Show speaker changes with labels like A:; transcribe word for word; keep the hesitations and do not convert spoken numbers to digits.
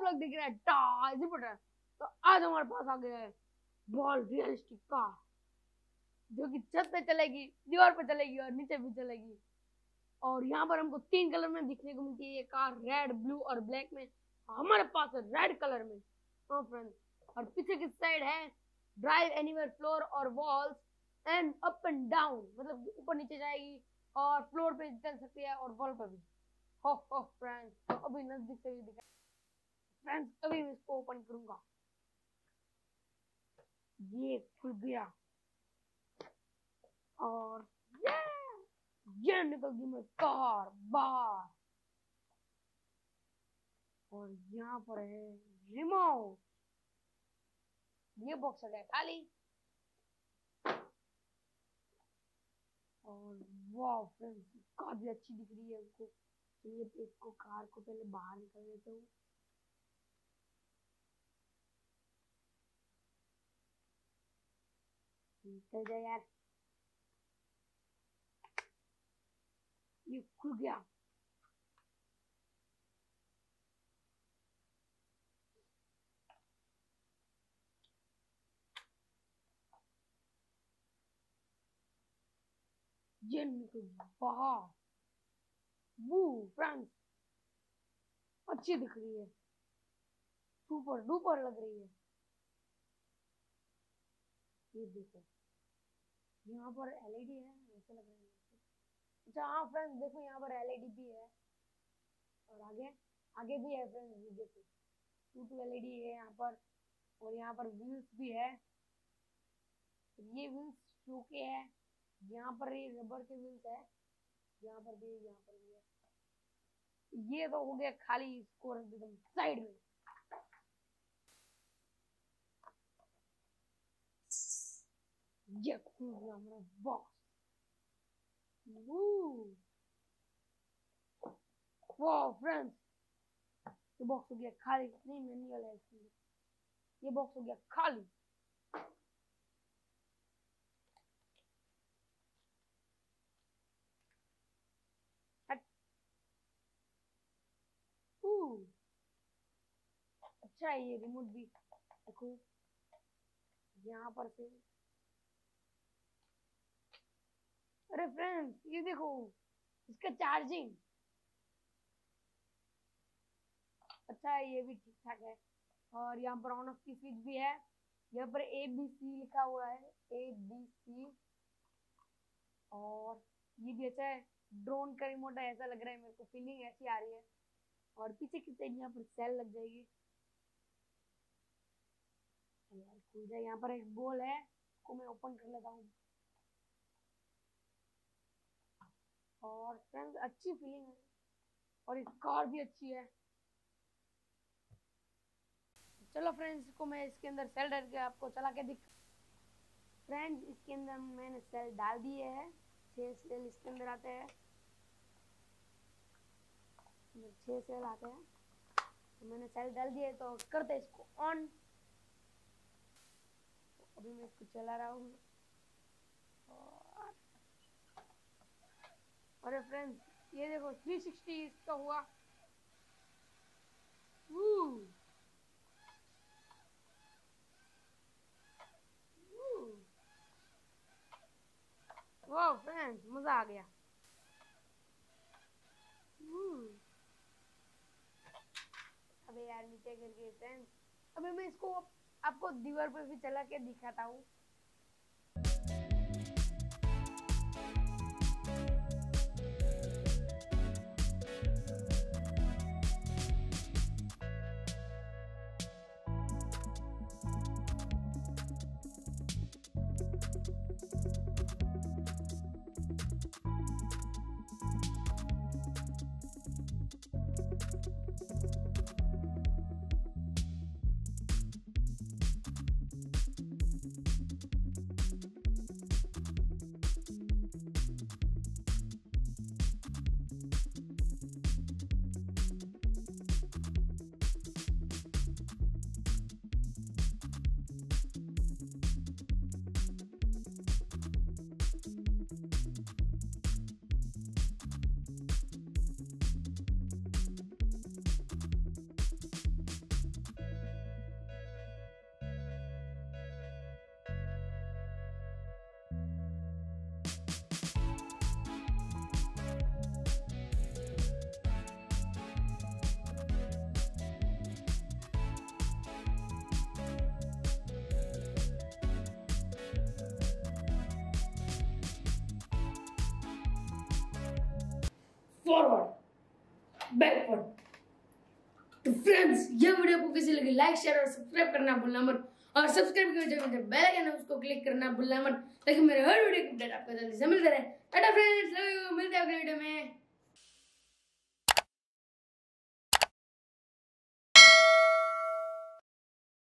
A: लोग देख रहे हैं टा ऐसे पड़ रहा है। तो आज हमारे पास आ गया है बॉल रियलिस्टिक कार, जो कि छत पे चलेगी, दीवार पे चलेगी और नीचे भी चलेगी। और यहाँ पर हमको तीन कलर में दिखने को मिलती है ये कार, रेड, ब्लू और ब्लैक में। हमारे पास है रेड कलर में। हाँ फ्रेंड्स, और पीछे की साइड है ड्राइव एनीवेयर फ्लोर और walls and up and down, मतलब ऊपर नीचे जाएगी और फ्लोर पे चल सकती है और वॉल पर भी। हो हो फ्रेंड्स, तो अभी नजदीक से भी दिखा फ्रेंड्स, अभी मैं इसको ओपन करूंगा। ये खुल गया और ये ये निकल गई मेरी कार बाहर। और यहाँ पर है रिमोट। ये बॉक्स है खाली। और वाह फ्रेंड्स, काफी अच्छी दिख रही है हमको। चलिए इसको कार को पहले बाहर निकल लेते हूँ। निकल जाए यार, ये खुल गया। ये निकल बाहर। वो फ्रेंड्स, अच्छी दिख रही है, सुपर डुपर लग रही है। ये देखो, यहाँ पर एलईडी है, ऐसा लग रहा है। अच्छा हाँ फ्रेंड्स, देखो यहाँ पर एलईडी भी है और आगे आगे भी है फ्रेंड्स। ये देखो टू टू एलईडी है यहाँ पर। और यहाँ पर व्हील्स भी है। ये व्हील्स शो के है। यहाँ पर ये रबर के व्हील्स है, यहाँ पर भी, यहाँ पर भी है। ये तो हो गया खाली, इसको रख देता हूँ साइड में। ये खुल गया हमारा बॉक्स। वाह फ्रेंड्स, ये बॉक्स हो गया खाली। नहीं मैनुअल है इसके लिए। ये बॉक्स हो गया खाली। अच्छा है ये रिमोट भी, देखो यहाँ पर से। अरे फ्रेंड्स, ये देखो इसका चार्जिंग। अच्छा है, ये भी ठीक ठाक है। और यहाँ पर ऑन ऑफ की स्विच भी है। यहाँ पर ए बी सी लिखा हुआ है, ए बी सी। और ये भी अच्छा है, ड्रोन का रिमोट है ऐसा लग रहा है मेरे को, फीलिंग ऐसी आ रही है। और पीछे की साइड यहाँ पर सेल लग जाएगी। यार खुल जाए। यहाँ पर एक बॉल है, इसको मैं ओपन कर लेता हूँ। और फ्रेंड्स, अच्छी फीलिंग है और एक कार भी अच्छी है। चलो फ्रेंड्स, इसको मैं इसके अंदर सेल डाल के आपको चला के दिख। फ्रेंड्स, इसके अंदर मैंने सेल डाल दिए हैं। छह सेल इसके अंदर आते हैं, छह सेल आते हैं। तो मैंने सेल डाल दिए, तो करते हैं इसको ऑन। तो अभी मैं इसको चला रहा हूँ। अरे फ्रेंड्स, ये देखो थ्री सिक्सटी इसका हुआ। वाह फ्रेंड्स, मजा आ गया। अबे यार नीचे गिर गए फ्रेंड्स। अभी मैं इसको आपको दीवार पर भी चला के दिखाता हूँ। Forward, backward. तो फ्रेंड्स, ये वीडियो आपको कैसी लगी, लाइक शेयर और सब्सक्राइब करना भूलना मत, और सब्सक्राइब की वजह से बेल आइकन है उसको क्लिक करना भूलना मत, ताकि मेरे हर वीडियो की अपडेट आपको जल्दी से मिलते रहे। टाटा फ्रेंड्स, मिलते हैं अगले वीडियो में।